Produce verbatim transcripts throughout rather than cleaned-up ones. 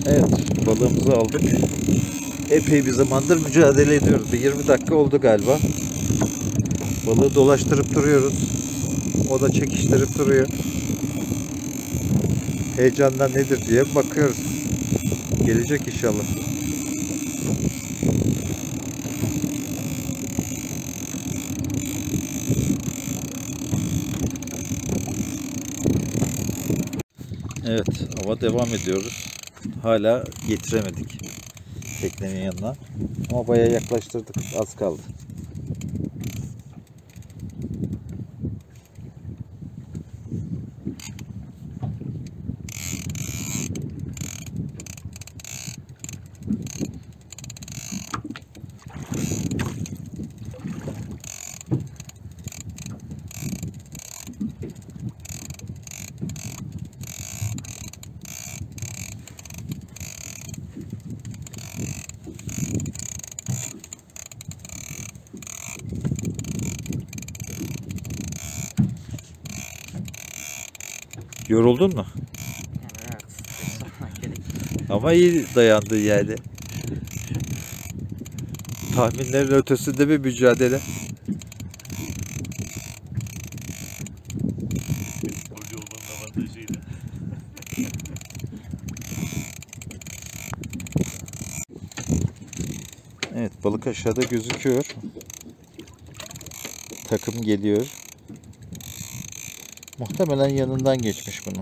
Evet, balığımızı aldık. Epey bir zamandır mücadele ediyoruz. Bir yirmi dakika oldu galiba. Balığı dolaştırıp duruyoruz. O da çekiştirip duruyor. Heyecandan nedir diye bakıyoruz. Gelecek inşallah. Evet, ama devam ediyoruz. Hala getiremedik teknenin yanına. Ama bayağı yaklaştırdık. Az kaldı. Yoruldun mu? Evet. Ama iyi dayandı yani. Tahminlerin ötesinde bir mücadele. Sporcu olmanın avantajıydı. Evet, balık aşağıda gözüküyor. Takım geliyor. Muhtemelen yanından geçmiş bunun.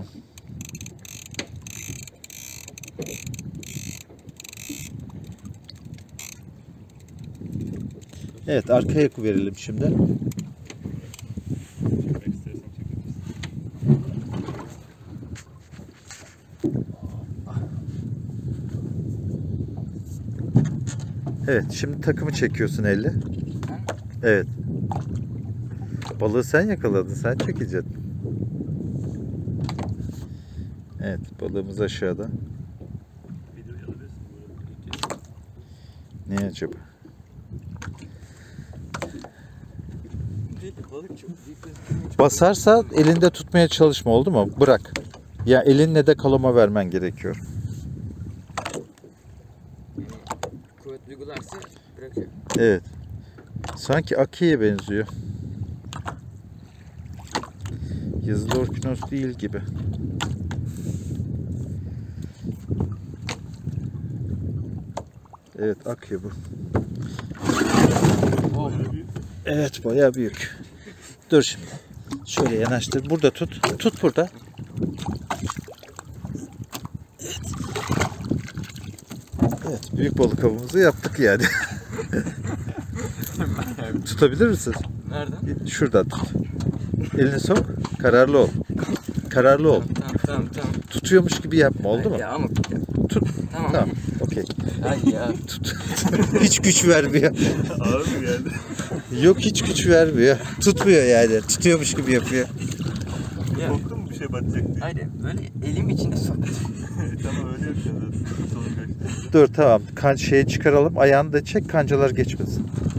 Evet, arkaya verelim şimdi. Evet, şimdi takımı çekiyorsun elle. Evet. Balığı sen yakaladın, sen çekeceksin. Evet, balığımız aşağıda. Ne acaba? Basarsa elinde tutmaya çalışma, oldu mu? Bırak. Ya elinle de kalama vermen gerekiyor. Kuvvet uygularsa bırakıyor. Evet. Sanki Aki'ye benziyor. Yazılı orkinos değil gibi. Evet, Aki bu. Oh. Evet, bayağı büyük. Dur şimdi. Şöyle yanaştır. Burada tut. Tut burada. Evet. Evet, büyük balık avımızı yaptık yani. Tutabilir misin? Nereden? Şuradan tut. Elini sok. Kararlı ol. Kararlı ol. Tamam tamam tamam. Tutuyormuş gibi yapma, oldu mu? Ya ama Tut. tamam. Tamam. Okey. Ay ya. Tut. Hiç güç vermiyor. Ağır mı geldi? Yok, hiç güç vermiyor. Tutmuyor yani. Tutuyormuş gibi yapıyor. Ya. Korktun mu bir şey batacak diye? Hayır böyle elim içinde soktum. Tamam öyle yapacağız zaten. Sorun kaçtı. Dur, tamam. Kan şeye çıkaralım. Ayağını da çek, kancalar geçmesin.